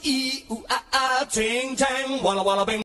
咿呜啊啊，ting tang，哇啦哇啦 bing。